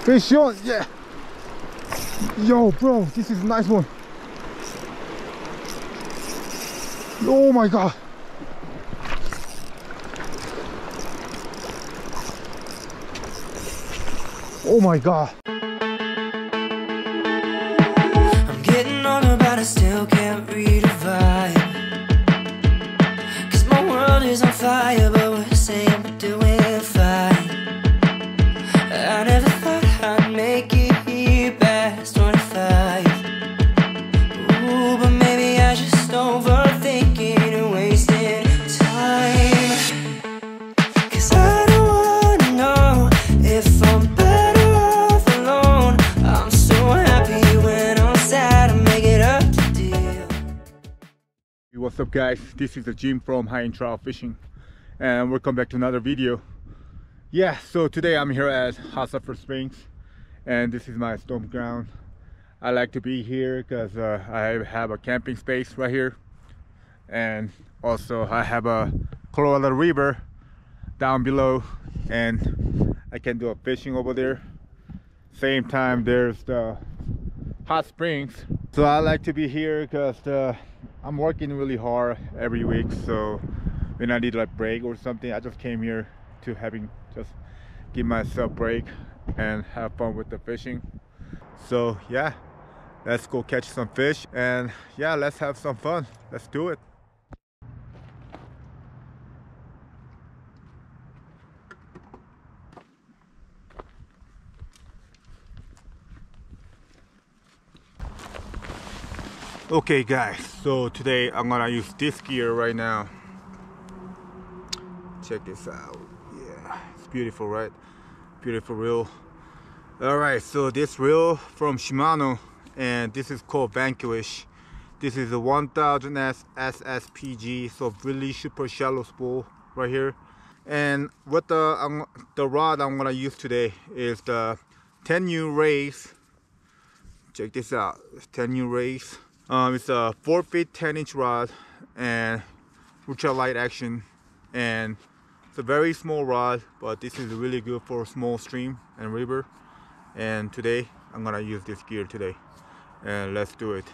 Fish on, yeah. Yo, bro, this is a nice one. Oh my god. Oh my god. I'm getting older, but I still can't read a vibe. 'Cause my world is on fire, but we're saying we're doing fine. I never thought I'd make it here past 25. Ooh, but maybe I just overthinking and wasting time. 'Cause I don't wanna know if I'm better off alone. I'm so happy when I'm sad, I make it up to deal. Hey, what's up guys, this is the Jim from High-End Trout Fishing, and welcome back to another video. Yeah, so today I'm here at Hot Sulphur Springs, and this is my storm ground. I like to be here because I have a camping space right here, and also I have a Colorado River down below, and I can do a fishing over there. Same time there's the hot springs, so I like to be here because I'm working really hard every week, so when I need a break or something, I just came here to just give myself a break and have fun with the fishing. So yeah, let's go catch some fish, and yeah, let's have some fun. Let's do it. Okay guys, so today I'm gonna use this gear right now. Check this out. Yeah, it's beautiful, right? Beautiful reel. Alright, so this reel from Shimano, and this is called Vanquish. This is a 1000S SSPG, so really super shallow spool right here. And what the rod I'm gonna use today is the Tenryu Rayz. Check this out, Tenryu Rayz. It's a 4 feet 10-inch rod and ultra light action, and it's a very small rod, but this is really good for small stream and river. And today I'm gonna use this gear today, and let's do it.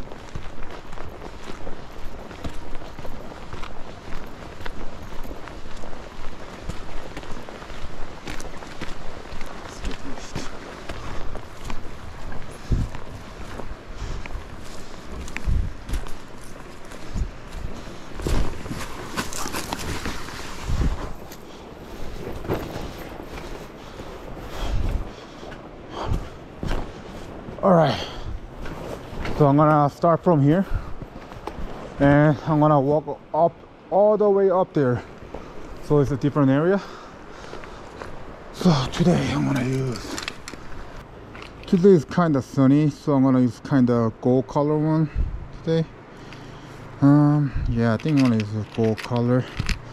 Alright, so I'm gonna start from here, and I'm gonna walk up all the way up there, so it's a different area. So today is kind of sunny, so I'm gonna use kind of gold color one today. Yeah, I think I'm gonna use a gold color.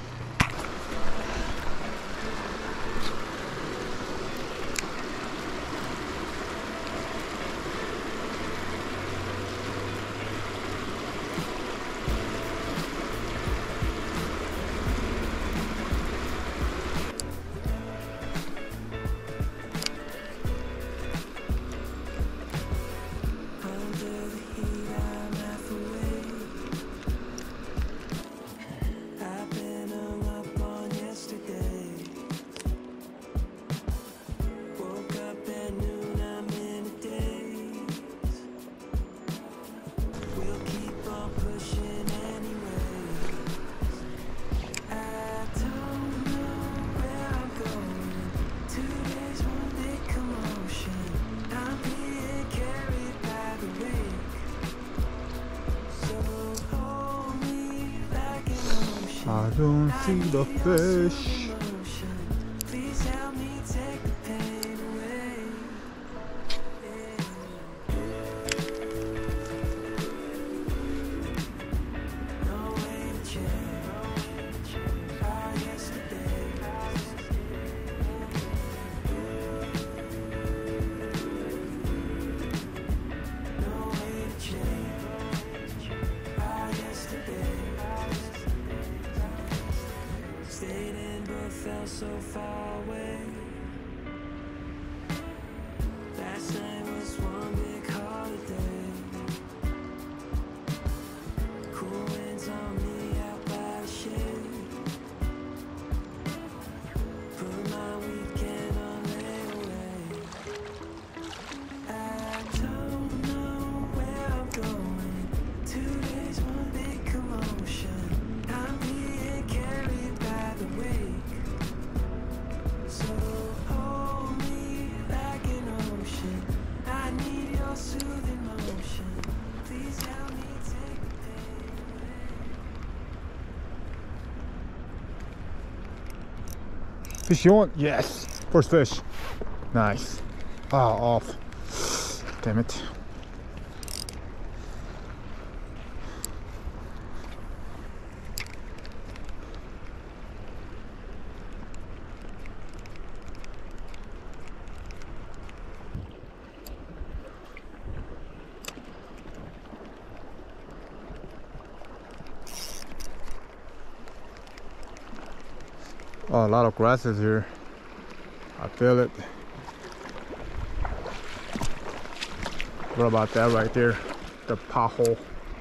I don't see the fish. So far away. Fish on, yes. First fish. Nice. Ah, off. Damn it. Oh, a lot of grasses here. I feel it. What about that right there? The pothole.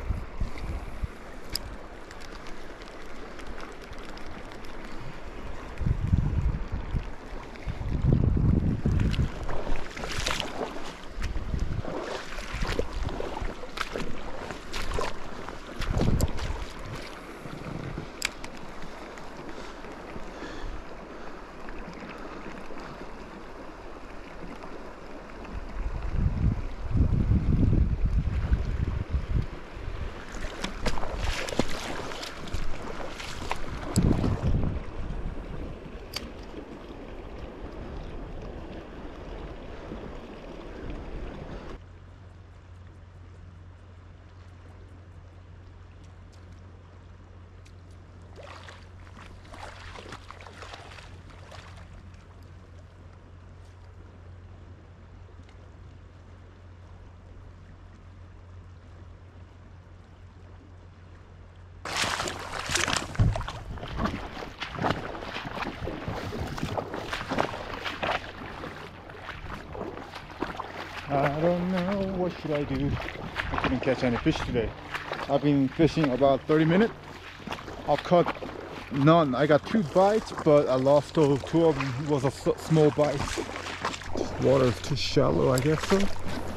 I don't know, what should I do? I couldn't catch any fish today. I've been fishing about 30 minutes. I caught none. I got 2 bites, but I lost those 2 of them. It was a small bite. Water is too shallow, I guess so.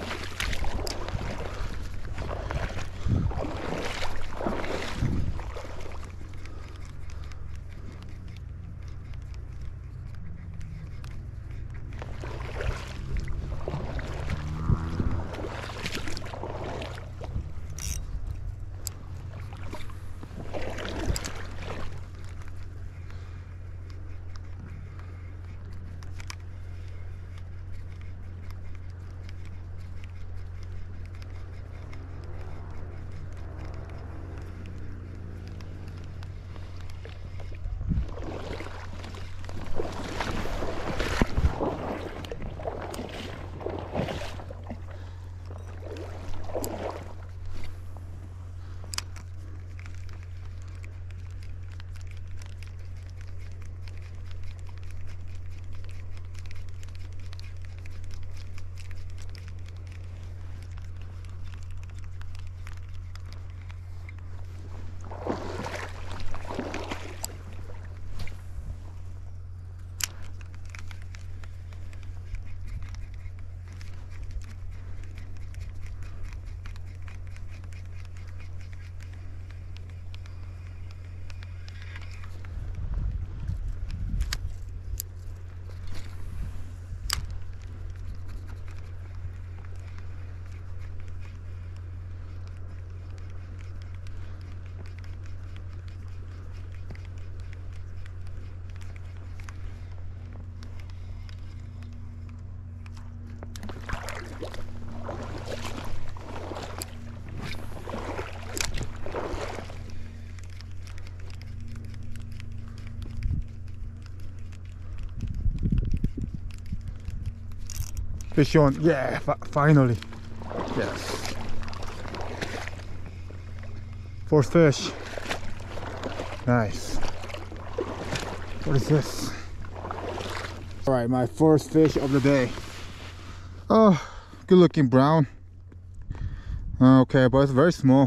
Fish on, yeah, finally. Yes. First fish. Nice. What is this? All right, my first fish of the day. Oh, good looking brown. Okay, but it's very small.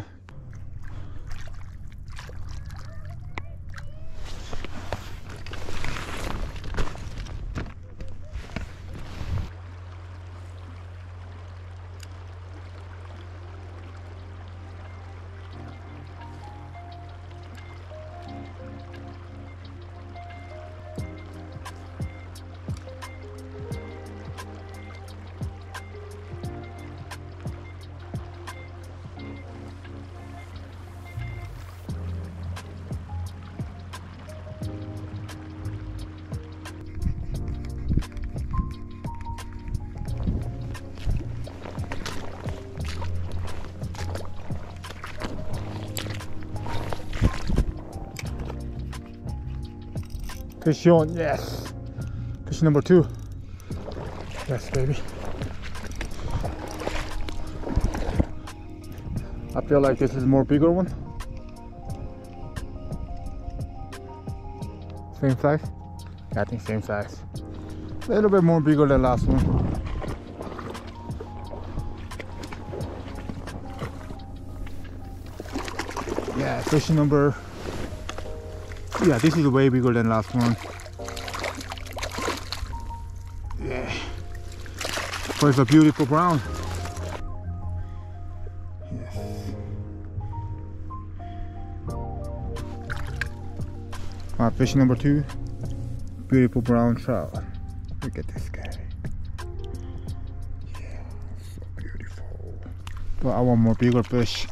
Fish on, yes. Fish number 2. Yes, baby. I feel like this is a more bigger one. Same size? Yeah, I think same size. A little bit more bigger than last one. Yeah, fish number. Yeah, this is way bigger than last one. Yeah. But it's a beautiful brown. Yes. Fish number 2. Beautiful brown trout. Look at this guy. Yeah, so beautiful. But I want more bigger fish.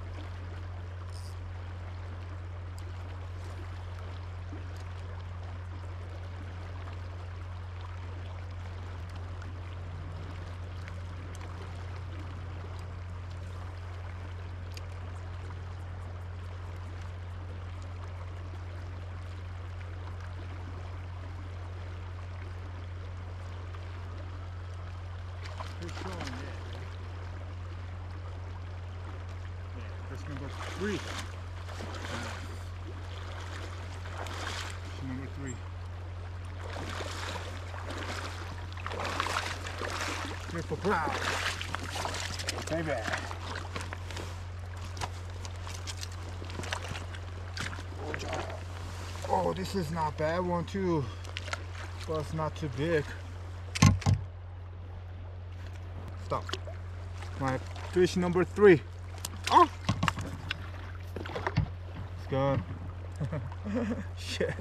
Fish number 3. Fish number 3. Beautiful brown. Baby. Oh, this is not bad one too. But it's not too big. Stop. My fish number 3. Oh! It's gone. Shit.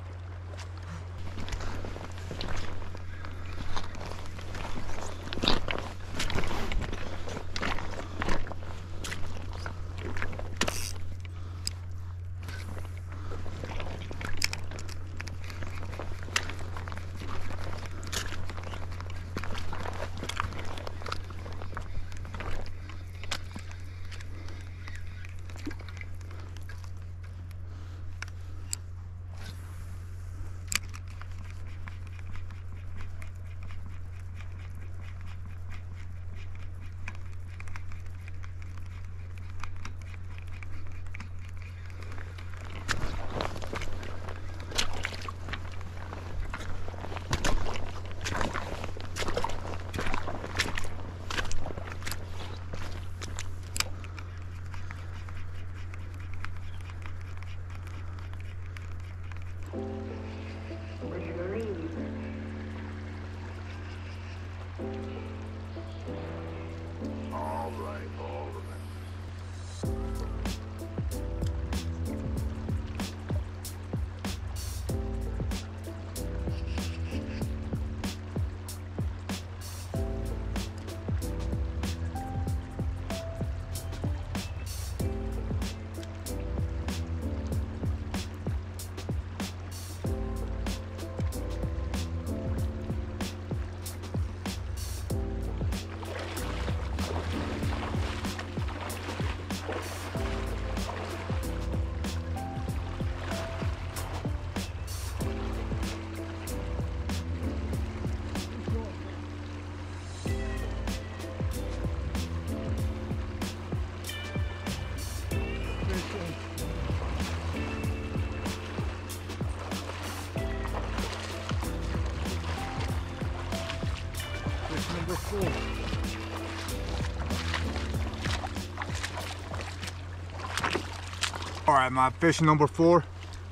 Alright, my fish number 4.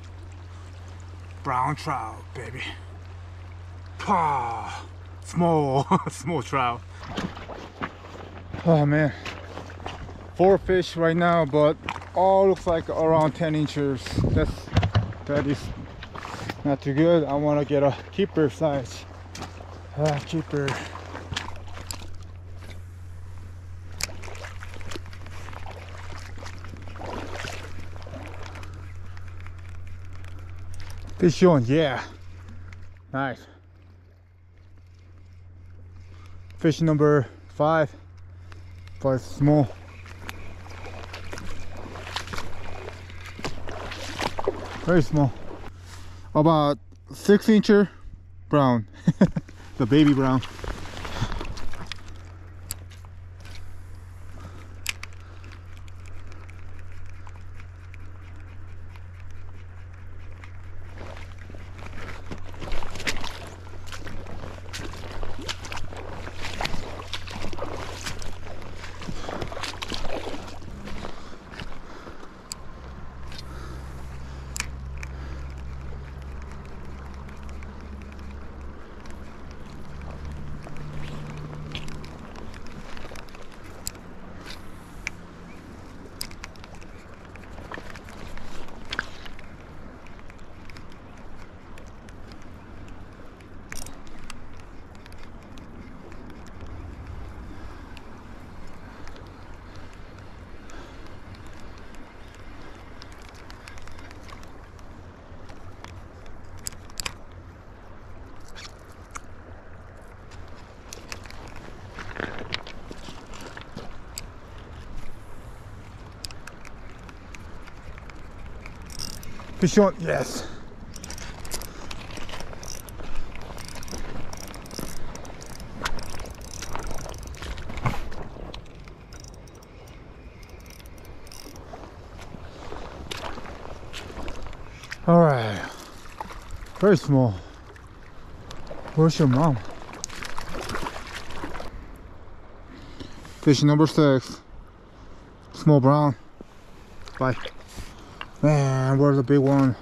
Brown trout, baby. Pah, small, small trout. Oh man. 4 fish right now, but all looks like around 10 inches. That is not too good. I want to get a keeper size. Keeper. Fish on, yeah. Nice. Fish number 5, but it's small. Very small. About 6-incher brown. The baby brown. Fish on, yes. All right, very small. Where's your mom? Fish number 6, small brown. Bye. Man, where's the big one?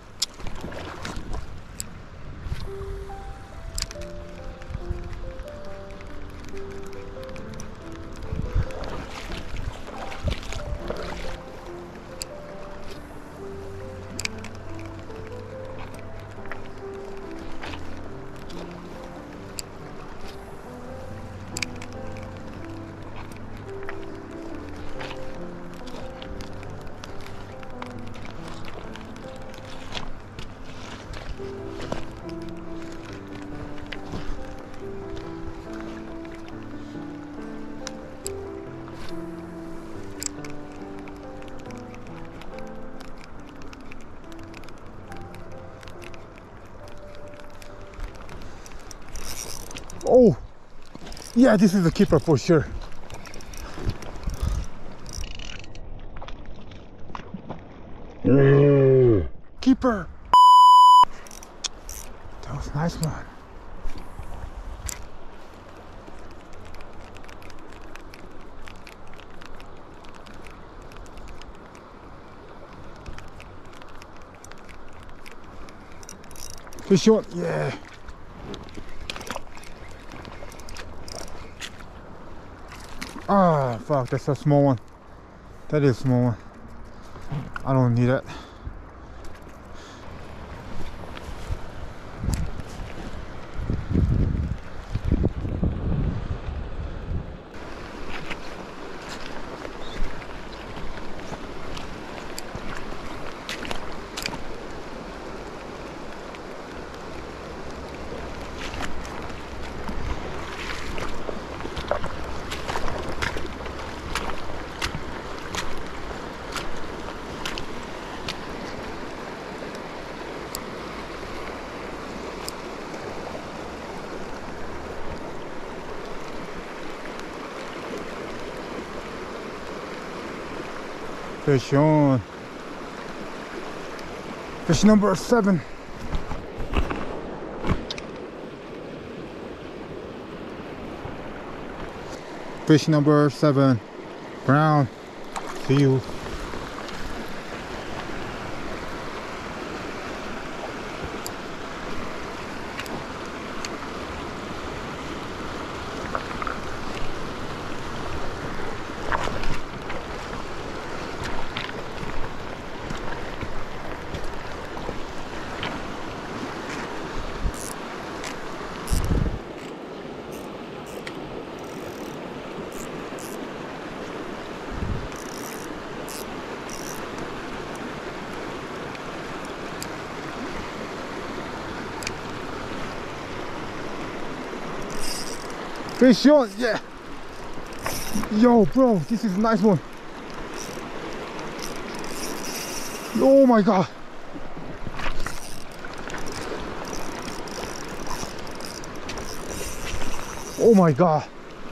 Oh, yeah, this is a keeper for sure. Keeper. That was a nice one. Fish on, yeah. Ah, fuck, that's a small one. That is a small one. I don't need it. Fish on. Fish number 7. Fish number 7. Brown. See you. Fish on, yeah. Yo, bro, this is a nice one. Oh my god. Oh my god.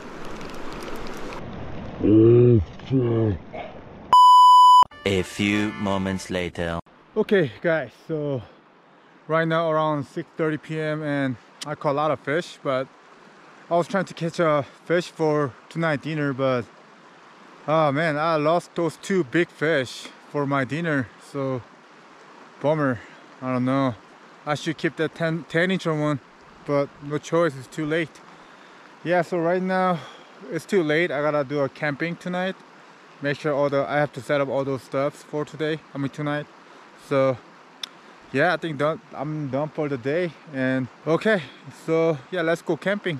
A few moments later. Okay guys, so right now around 6:30 p.m. and I caught a lot of fish, but I was trying to catch a fish for tonight dinner, but oh man, I lost those two big fish for my dinner, so bummer. I don't know, I should keep that 10-inch one, but no choice, it's too late. Yeah, so right now it's too late. I gotta do a camping tonight, make sure I have to set up all those stuffs for tonight. So yeah, I think I'm done for the day. And okay, so yeah, let's go camping.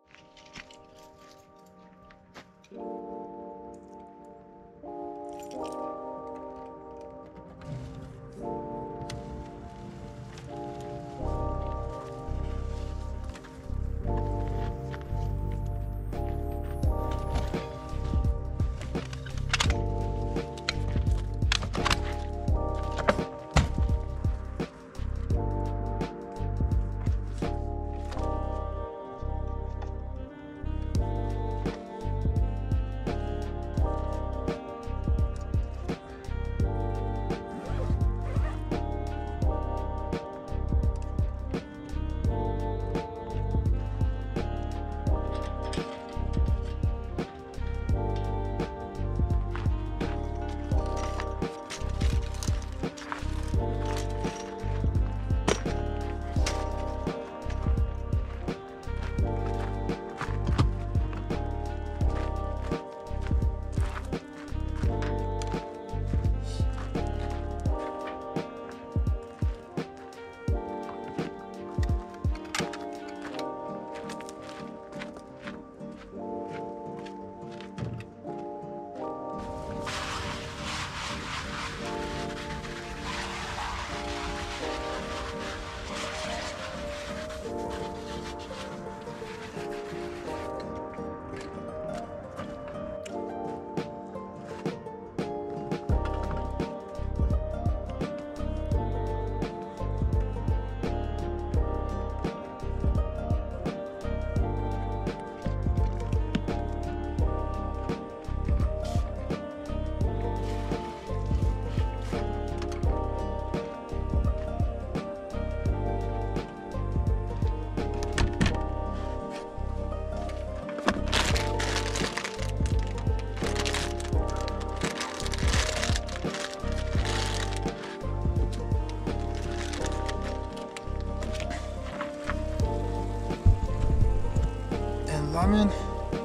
Ramen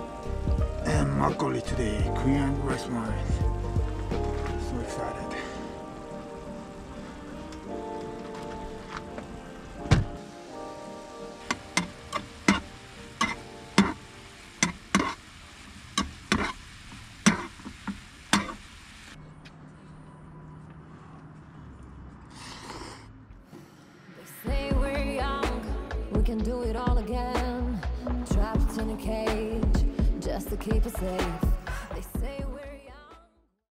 and Makgeolli today, Korean rice wine. So excited. They say we're young, we can do it all again. Trapped in a cage, just to keep us safe.